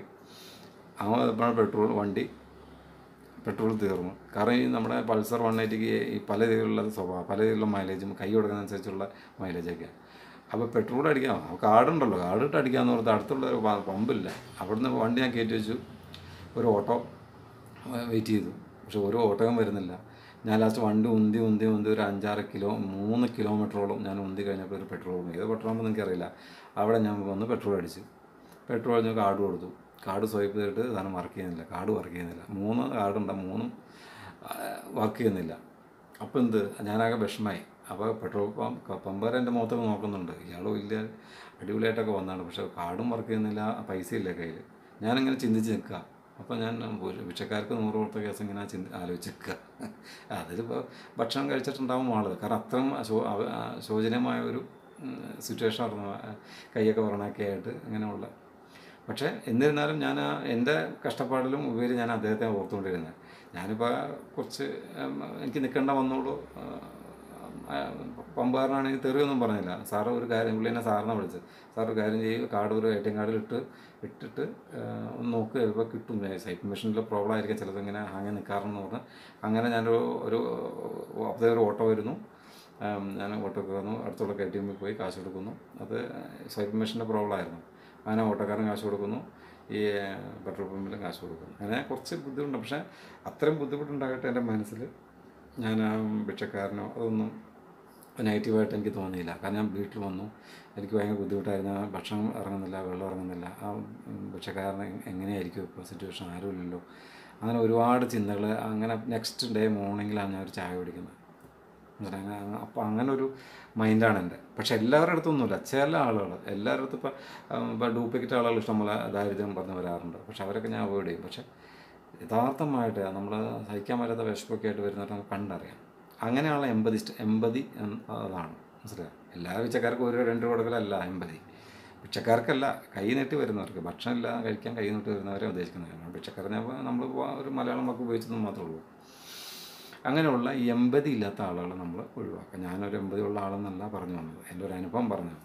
Speaker 1: പെട്രോൾ തീർന്നു. കാരണം ഈ നമ്മുടെ പൾസർ 180ക്ക് ഈ പല രീതിയിലുള്ള സ്വഭാവം, പല രീതിയിലുള്ള മൈലേജും കൈ കൊടുക്കുന്നതനുസരിച്ചുള്ള മൈലേജൊക്കെയാണ്. അപ്പോൾ പെട്രോൾ അടിക്കാം, കാർഡുണ്ടല്ലോ, കാർഡിട്ട് അടിക്കാമെന്ന് പറഞ്ഞാൽ അടുത്തുള്ള ഒരു പമ്പില്ല. അവിടുന്ന് വണ്ടി ഞാൻ കയറ്റി വെച്ചു. ഒരു ഓട്ടോ വെയിറ്റ് ചെയ്തു. പക്ഷെ ഒരു ഓട്ടോയും വരുന്നില്ല. ഞാൻ ലാസ്റ്റ് വണ്ടി ഉന്തി ഒരു 3 കിലോമീറ്ററോളം ഞാൻ ഉന്തി കഴിഞ്ഞപ്പോൾ ഒരു പെട്രോൾ പമ്പ്, ഏത് പെട്രോൾ പമ്പ് എനിക്കറിയില്ല, അവിടെ ഞാൻ വന്ന് പെട്രോൾ അടിച്ചു. പെട്രോൾ അടിച്ച് കാർഡ് കൊടുത്തു. കാർഡ് സ്വൈപ്പ് ചെയ്തിട്ട് സാധനം വർക്ക് ചെയ്യുന്നില്ല. കാർഡ് വർക്ക് ചെയ്യുന്നില്ല. 3 കാർഡുണ്ട്, 3 വർക്ക് ചെയ്യുന്നില്ല. അപ്പോൾ ഞാനാകെ വിഷമായി. അപ്പോൾ പെട്രോൾ പമ്പുകാരൻ എൻ്റെ മുഖത്തൊക്കെ നോക്കുന്നുണ്ട്, ഇയാൾ വലിയ അടിപൊളിയായിട്ടൊക്കെ വന്നതാണ്, പക്ഷേ കാർഡും വർക്ക് ചെയ്യുന്നില്ല, പൈസയില്ല കയ്യിൽ. ഞാനിങ്ങനെ ചിന്തിച്ച് നിൽക്കുക. അപ്പോൾ ഞാൻ ഭിക്ഷക്കാർക്ക് 100 കൊടുത്ത കേസ് ഇങ്ങനെ ആലോചിച്ച് നിൽക്കുക. അതിലിപ്പോൾ ഭക്ഷണം കഴിച്ചിട്ടുണ്ടാവും ആൾ. കാരണം അത്രയും ശോചനീയമായ ഒരു സിറ്റുവേഷൻ ആയിരുന്നു, കൈയൊക്കെ വരണൊക്കെ ആയിട്ട് ഇങ്ങനെയുള്ള. പക്ഷേ എന്നിരുന്നാലും ഞാൻ എൻ്റെ കഷ്ടപ്പാടിലും ഉപരി ഞാൻ അദ്ദേഹത്തെ ഓർത്തുകൊണ്ടിരുന്നത്. ഞാനിപ്പോൾ കുറച്ച് എനിക്ക് നിൽക്കേണ്ട വന്നോളൂ. പമ്പുകാരനാണെങ്കിൽ തെറിയൊന്നും പറഞ്ഞില്ല. സാറ് ഒരു കാര്യം, പുള്ളി എന്നെ സാറിനെ വിളിച്ചത്, സാർ ഒരു കാര്യം ചെയ്യും, കാർഡ് ഒരു ATM കാർഡിൽ ഇട്ടിട്ട് ഒന്ന് നോക്കുക, ചിലപ്പോൾ കിട്ടും. സൈറ്റ് മെഷീനിലെ പ്രോബ്ലം ആയിരിക്കും, ചിലത് ഇങ്ങനെ ഹാങ്ങി നിൽക്കാറെന്ന് പറഞ്ഞ് അങ്ങനെ അപ്പോൾ ഒരു ഓട്ടോ വരുന്നു. ഞാൻ ഓട്ടോക്ക് വന്നു, അടുത്തുള്ള ATM പോയി കാശ് കൊടുക്കുന്നു. അത് സൈറ്റ് മെഷീൻ്റെ പ്രോബ്ലം ആയിരുന്നു. അങ്ങനെ ഓട്ടോക്കാരൻ കാശ് കൊടുക്കുന്നു, ഈ പെട്രോൾ പമ്പിലും കാശ് കൊടുക്കുന്നു. അങ്ങനെ കുറച്ച് ബുദ്ധിമുട്ടുണ്ട്. പക്ഷേ അത്രയും ബുദ്ധിമുട്ടുണ്ടാകട്ടെ എൻ്റെ മനസ്സിൽ ഞാൻ ഭിക്ഷക്കാരനോ അതൊന്നും നെഗറ്റീവായിട്ട് എനിക്ക് തോന്നിയില്ല. കാരണം ഞാൻ വീട്ടിൽ വന്നു, എനിക്ക് ഭയങ്കര ബുദ്ധിമുട്ടായിരുന്നു. ഭക്ഷണം ഇറങ്ങുന്നില്ല, വെള്ളം ഇറങ്ങുന്നില്ല. ആ ഭിക്ഷക്കാരന് എങ്ങനെയായിരിക്കും ഇപ്പോൾ സിറ്റുവേഷൻ, ആരുമില്ലല്ലോ. അങ്ങനെ ഒരുപാട് ചിന്തകൾ. അങ്ങനെ നെക്സ്റ്റ് ഡേ മോർണിംഗിലാണ് ഞാൻ ഒരു ചായ കുടിക്കുന്നത്. അപ്പോൾ അങ്ങനെ ഒരു മൈൻഡാണ് എൻ്റെ. പക്ഷെ എല്ലാവരുടെ അടുത്തൊന്നുമില്ല. ചില ആളുകൾ, എല്ലാവരുടെ അടുത്തും ഇപ്പോൾ ഡ്യൂപ്ലിക്കേറ്റ് ആളുകൾ ഇഷ്ടംപോലെ ദാരിദ്ര്യം പറഞ്ഞ് വരാറുണ്ട്. പക്ഷെ അവരൊക്കെ ഞാൻ അവോയ്ഡ് ചെയ്യും. പക്ഷെ യഥാർത്ഥമായിട്ട് നമ്മൾ സഹിക്കാൻ പറ്റാത്ത വിശപ്പൊക്കെ ആയിട്ട് വരുന്നവരെ നമുക്ക് കണ്ടറിയാം. അങ്ങനെയുള്ള എമ്പതി അതാണ്, മനസ്സിലായോ. എല്ലാ പിച്ചക്കാർക്കും 1-2 കൊടുക്കലല്ല എമ്പതി. പിച്ചക്കാർക്കല്ല, കൈ നീട്ടി വരുന്നവർക്ക്, ഭക്ഷണം ഇല്ലാതെ കഴിക്കാൻ കൈ നീട്ടി വരുന്നവരെ ഉദ്ദേശിക്കുന്നത്. പിച്ചക്കാരനെ നമ്മൾ ഒരു മലയാളം വാക്ക് ഉപയോഗിച്ചെന്ന് മാത്രമേ ഉള്ളൂ. അങ്ങനെയുള്ള ഈ എമ്പതി ഇല്ലാത്ത ആളുകളെ നമ്മൾ ഒഴിവാക്കുക. ഞാനൊരു എമ്പതിയുള്ള ആളെന്നല്ല പറഞ്ഞു വന്നത്, എൻ്റെ ഒരു അനുഭവം പറഞ്ഞു.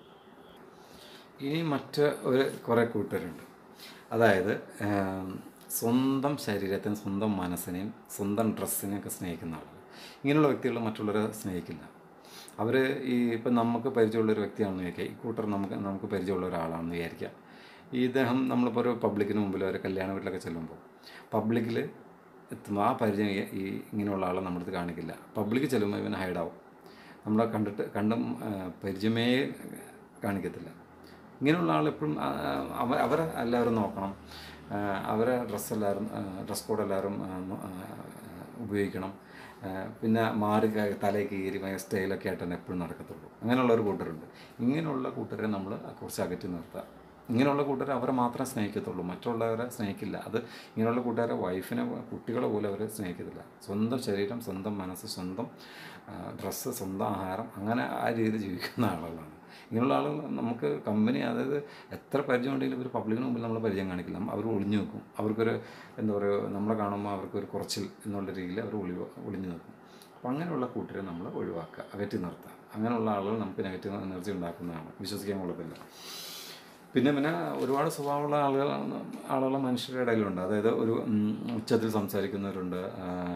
Speaker 1: ഇനി കുറേ കൂട്ടരുണ്ട്. അതായത് സ്വന്തം ശരീരത്തെയും സ്വന്തം മനസ്സിനെയും സ്വന്തം ഡ്രസ്സിനെയൊക്കെ സ്നേഹിക്കുന്ന ആളുകൾ. ഇങ്ങനെയുള്ള വ്യക്തികൾ മറ്റുള്ളവരെ സ്നേഹിക്കില്ല. അവർ ഇപ്പം നമുക്ക് പരിചയമുള്ളൊരു വ്യക്തിയാണെന്ന് വിചാരിക്കുക, ഈ കൂട്ടർ നമുക്ക് പരിചയമുള്ള ഒരാളാണെന്ന് വിചാരിക്കുക. ഇദ്ദേഹം നമ്മളിപ്പോൾ ഒരു പബ്ലിക്കിന് മുമ്പിൽ ഒരു കല്യാണ വീട്ടിലൊക്കെ ചെല്ലുമ്പോൾ പബ്ലിക്കിൽ എത്തുമ്പോൾ ആ പരിചയം ഇങ്ങനെയുള്ള ആളെ നമ്മുടെ അടുത്ത് കാണിക്കില്ല. പബ്ലിക്ക് ചെല്ലുമ്പോൾ ഇവൻ ഹൈഡാവും. നമ്മളെ കണ്ടും പരിചയമേ കാണിക്കത്തില്ല. ഇങ്ങനെയുള്ള ആളെപ്പോഴും അവരെ എല്ലാവരും നോക്കണം. അവരെ ഡ്രസ് കോഡ് എല്ലാവരും ഉപയോഗിക്കണം. പിന്നെ തലയ്ക്ക് കീറി സ്റ്റൈലൊക്കെ ആയിട്ട് തന്നെ എപ്പോഴും നടക്കത്തുള്ളൂ. അങ്ങനെയുള്ള ഒരു കൂട്ടരുണ്ട്. ഇങ്ങനെയുള്ള കൂട്ടരെ നമ്മൾ കുറച്ച് അകറ്റി നിർത്തുക. ഇങ്ങനെയുള്ള കൂട്ടരെ അവരെ മാത്രമേ സ്നേഹിക്കത്തുള്ളൂ, മറ്റുള്ളവരെ സ്നേഹിക്കില്ല. ഇങ്ങനെയുള്ള കൂട്ടുകാരെ വൈഫിനെ, കുട്ടികളെ പോലും അവരെ സ്നേഹിക്കത്തില്ല. സ്വന്തം ശരീരം, സ്വന്തം മനസ്സ്, സ്വന്തം ഡ്രസ്സ്, സ്വന്തം ആഹാരം, അങ്ങനെ ആ രീതിയിൽ ജീവിക്കുന്ന ആളുകളാണ്. ഇങ്ങനെയുള്ള ആളുകൾ നമുക്ക് കമ്പനി, അതായത് എത്ര പരിചയം ഉണ്ടെങ്കിലും ഒരു പബ്ലിക്കിന് മുമ്പിൽ നമ്മൾ പരിചയം കാണിക്കില്ല. അവർ ഒളിഞ്ഞു നിൽക്കും. അവർക്കൊരു എന്താ പറയുക, നമ്മളെ കാണുമ്പോൾ അവർക്കൊരു കുറച്ചിൽ എന്നുള്ള രീതിയിൽ അവർ ഒളിഞ്ഞു നിൽക്കും. അപ്പോൾ അങ്ങനെയുള്ള കൂട്ടരെ നമ്മൾ ഒഴിവാക്കുക, അകറ്റി നിർത്തുക. അങ്ങനെയുള്ള ആളുകൾ നമുക്ക് നെഗറ്റീവ് എനർജി ഉണ്ടാക്കുന്നതാണ്, വിശ്വസിക്കാൻ കൊള്ളത്തില്ല. പിന്നെ ഒരുപാട് സ്വഭാവമുള്ള ആളുകൾ മനുഷ്യരുടെ ഇടയിലുണ്ട്. അതായത് ഒരു ഉച്ചത്തിൽ സംസാരിക്കുന്നവരുണ്ട്,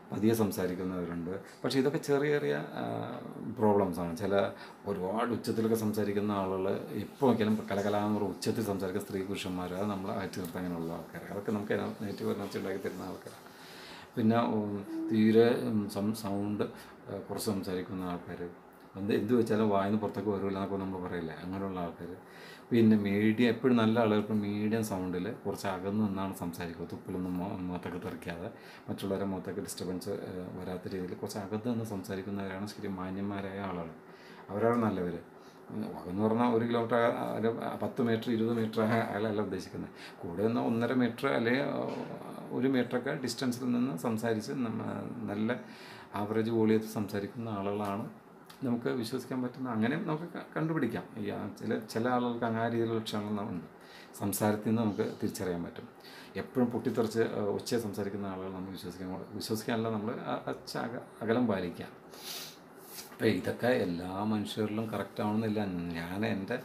Speaker 1: പതിയെ സംസാരിക്കുന്നവരുണ്ട്. പക്ഷേ ഇതൊക്കെ ചെറിയ ചെറിയ പ്രോബ്ലംസാണ്. ചില ഒരുപാട് ഉച്ചത്തിലൊക്കെ സംസാരിക്കുന്ന ആളുകൾ എപ്പോൾ നോക്കിയാലും കലകലാന്ന് പറഞ്ഞ ഉച്ചത്തിൽ സംസാരിക്കുന്ന സ്ത്രീ പുരുഷന്മാർ, അത് നമ്മൾ അകറ്റി നിർത്താൻ അങ്ങനെയുള്ള ആൾക്കാർ, അതൊക്കെ നമുക്ക് നെഗറ്റീവ് എനർജി ഉണ്ടാക്കി തരുന്ന ആൾക്കാരാണ്. പിന്നെ തീരെ സൗണ്ട് കുറച്ച് സംസാരിക്കുന്ന ആൾക്കാർ, എന്ത് വെച്ചാലും വായിന്ന് പുറത്തേക്ക് വരില്ല എന്നൊക്കെ നമ്മൾ പറയില്ലേ, അങ്ങനെയുള്ള ആൾക്കാർ. പിന്നെ മീഡിയം, എപ്പോഴും നല്ല ആളുകൾക്ക് മീഡിയം സൗണ്ടിൽ കുറച്ച് അകന്ന് നിന്നാണ് സംസാരിക്കുക. തുപ്പിലൊന്നും മുഖത്തൊക്കെ തെറിക്കാതെ, മറ്റുള്ളവരെ മുഖത്തൊക്കെ ഡിസ്റ്റർബൻസ് വരാത്ത രീതിയിൽ കുറച്ച് അകന്ന് നിന്ന് സംസാരിക്കുന്നവരാണ് ശരിക്കും മാന്യന്മാരായ ആളുകൾ. അവരാണ് നല്ലവർ. എന്ന് പറഞ്ഞാൽ 1 കിലോമീറ്റർ, 10 മീറ്റർ 20 മീറ്റർ അയാളല്ല ഉദ്ദേശിക്കുന്നത്. കൂടെ നിന്ന് 1.5 മീറ്റർ അല്ലെങ്കിൽ 1 മീറ്ററൊക്കെ ഡിസ്റ്റൻസിൽ നിന്ന് സംസാരിച്ച് നല്ല ആവറേജ് വോളിയത്തിൽ സംസാരിക്കുന്ന ആളുകളാണ് നമുക്ക് വിശ്വസിക്കാൻ പറ്റുന്ന. അങ്ങനെ നമുക്ക് കണ്ടുപിടിക്കാം. ഈ ചില ആളുകൾക്ക് അങ്ങനെ രീതിയിലുള്ള ലക്ഷണങ്ങളുണ്ട്. സംസാരത്തിൽ നിന്ന് നമുക്ക് തിരിച്ചറിയാൻ പറ്റും. എപ്പോഴും പൊട്ടിത്തെറിച്ച് ഒച്ചയെ സംസാരിക്കുന്ന ആളുകൾ നമ്മൾ വിശ്വസിക്കാനല്ല, നമ്മൾ അകലം പാലിക്കുക. അപ്പോൾ ഇതൊക്കെ എല്ലാ മനുഷ്യരിലും കറക്റ്റ് ആവണമെന്നില്ല. ഞാൻ എൻ്റെ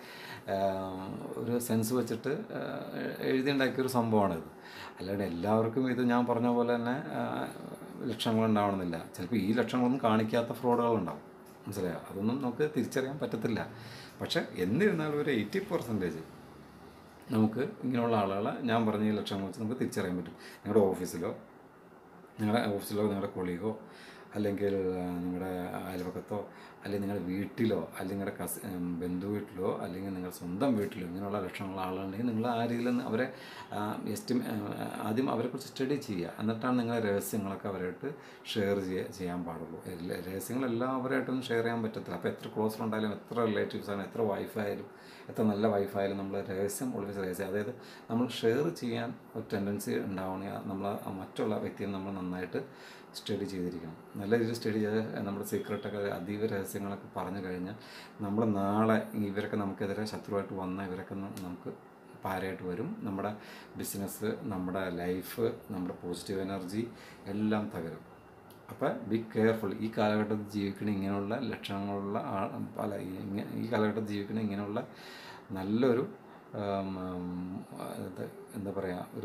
Speaker 1: ഒരു സെൻസ് വെച്ചിട്ട് എഴുതിയുണ്ടാക്കിയൊരു സംഭവമാണിത്. അല്ലാണ്ട് എല്ലാവർക്കും ഇത് ഞാൻ പറഞ്ഞ പോലെ തന്നെ ലക്ഷണങ്ങളുണ്ടാവണമെന്നില്ല. ചിലപ്പോൾ ഈ ലക്ഷണങ്ങളൊന്നും കാണിക്കാത്ത ഫ്രോഡുകളുണ്ടാവും, മനസ്സിലായോ? അതൊന്നും നമുക്ക് തിരിച്ചറിയാൻ പറ്റത്തില്ല. പക്ഷേ എന്നിരുന്നാലും ഒരു 80% നമുക്ക് ഇങ്ങനെയുള്ള ആളുകളെ ഞാൻ പറഞ്ഞ ഈ ലക്ഷണങ്ങൾ വെച്ച് നമുക്ക് തിരിച്ചറിയാൻ പറ്റും. നിങ്ങളുടെ ഓഫീസിലോ നിങ്ങളുടെ കൊളീഗോ, അല്ലെങ്കിൽ നിങ്ങളുടെ അയൽപക്കത്തോ, അല്ലെങ്കിൽ നിങ്ങളുടെ വീട്ടിലോ, അല്ലെങ്കിൽ നിങ്ങളുടെ ബന്ധു വീട്ടിലോ, അല്ലെങ്കിൽ നിങ്ങളുടെ സ്വന്തം വീട്ടിലോ ഇങ്ങനെയുള്ള ലക്ഷണമുള്ള ആളുകളുണ്ടെങ്കിൽ നിങ്ങൾ ആ രീതിയിൽ അവരെ ആദ്യം അവരെക്കുറിച്ച് സ്റ്റഡി ചെയ്യുക. എന്നിട്ടാണ് നിങ്ങളുടെ രഹസ്യങ്ങളൊക്കെ അവരായിട്ട് ഷെയർ ചെയ്യാൻ പാടുള്ളൂ. രഹസ്യങ്ങളെല്ലാം അവരായിട്ടൊന്നും ഷെയർ ചെയ്യാൻ പറ്റത്തില്ല. അപ്പോൾ എത്ര ക്ലോസ് ഫ്രണ്ടായാലും, എത്ര റിലേറ്റീവ്സായാലും, എത്ര വൈഫായാലും, എത്ര നല്ല വൈഫായാലും, നമ്മൾ രഹസ്യം അതായത് നമ്മൾ ഷെയർ ചെയ്യാൻ ഒരു ടെൻഡൻസി ഉണ്ടാവണമെങ്കിൽ നമ്മൾ മറ്റുള്ള വ്യക്തിയെ നമ്മൾ നന്നായിട്ട് സ്റ്റഡി ചെയ്തിരിക്കണം. നല്ല രീതിയിൽ സ്റ്റഡി ചെയ്ത് നമ്മുടെ സീക്രട്ടൊക്കെ, അതീവ രഹസ്യങ്ങളൊക്കെ പറഞ്ഞു കഴിഞ്ഞാൽ നമ്മൾ നാളെ ഇവരൊക്കെ നമുക്കെതിരെ ശത്രുവായിട്ട് വന്ന ഇവരൊക്കെ നമുക്ക് പാരയായിട്ട് വരും. നമ്മുടെ ബിസിനസ്, നമ്മുടെ ലൈഫ്, നമ്മുടെ പോസിറ്റീവ് എനർജി എല്ലാം തകരും. അപ്പോൾ ബി കെയർഫുൾ. ഈ കാലഘട്ടത്തിൽ ജീവിക്കണ ഇങ്ങനെയുള്ള ലക്ഷണങ്ങളുള്ള ഈ കാലഘട്ടത്തിൽ ജീവിക്കണ ഇങ്ങനെയുള്ള നല്ലൊരു എന്താ പറയുക, ഒരു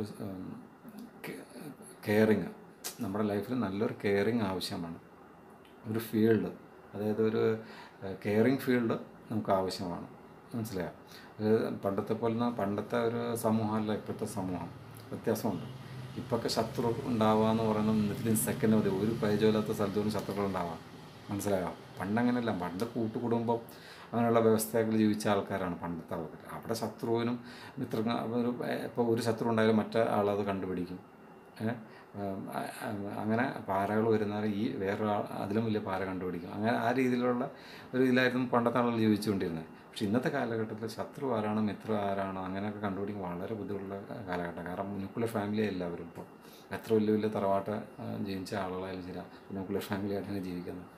Speaker 1: കെയറിങ്, നമ്മുടെ ലൈഫിൽ നല്ലൊരു കെയറിങ് ആവശ്യമാണ്. ഒരു ഫീൽഡ്, അതായത് ഒരു കെയറിങ് ഫീൽഡ് നമുക്ക് ആവശ്യമാണ്, മനസ്സിലായോ? പണ്ടത്തെ ഒരു സമൂഹമല്ല ഇപ്പോഴത്തെ സമൂഹം, വ്യത്യാസമുണ്ട്. ഇപ്പോഴൊക്കെ ശത്രു ഉണ്ടാവുക എന്ന് പറയുന്നത് വിത്തിൻ സെക്കൻഡ് മതി. ഒരു പരിചയമില്ലാത്ത സ്ഥലത്തുനിന്ന് ശത്രുക്കൾ ഉണ്ടാവാം, മനസ്സിലായോ? പണ്ടങ്ങനെയല്ല. പണ്ട് കൂട്ടുകുടുംബം അങ്ങനെയുള്ള വ്യവസ്ഥകൾ ജീവിച്ച ആൾക്കാരാണ് പണ്ടത്തെ ആൾക്കാർ. അവിടെ ശത്രുവിനും ഇപ്പോൾ ഒരു ശത്രു ഉണ്ടായാലും മറ്റേ ആളത് കണ്ടുപിടിക്കും. അങ്ങനെ പാരകൾ വരുന്നാൽ ഈ വേറെ അതിലും വലിയ പാര കണ്ടുപിടിക്കും. അങ്ങനെ ആ രീതിയിലുള്ള ഒരു ഇതിലായിരുന്നു പണ്ടത്തെ ആളുകൾ ജീവിച്ചുകൊണ്ടിരുന്നത്. പക്ഷേ ഇന്നത്തെ കാലഘട്ടത്തിൽ ശത്രു ആരാണ്, മിത്രം ആരാണ്, അങ്ങനെയൊക്കെ കണ്ടുപിടിക്കാൻ വളരെ ബുദ്ധിമുട്ടുള്ള കാലഘട്ടം. കാരണം ന്യൂക്ലിയർ ഫാമിലി എല്ലാവരും ഇപ്പോൾ എത്ര വലിയ തറവാട്ട് ജനിച്ച ആളുകളായാലും ശരി, ന്യൂക്ലിയർ ഫാമിലി ആയിട്ടാണ് ജീവിക്കുന്നത്.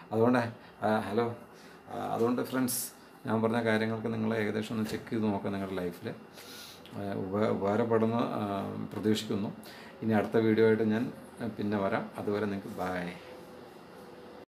Speaker 1: അതുകൊണ്ട് ഫ്രണ്ട്സ്, ഞാൻ പറഞ്ഞ കാര്യങ്ങൾക്ക് നിങ്ങൾ ഏകദേശം ഒന്ന് ചെക്ക് ചെയ്ത് നോക്കുക. നിങ്ങളുടെ ലൈഫിൽ ഉപകാരപ്പെടുന്ന പ്രതീക്ഷിക്കുന്നു. ഇനി അടുത്ത വീഡിയോ ആയിട്ട് ഞാൻ പിന്നെ വരാം. അതുവരെ നിങ്ങൾക്ക് ബൈ.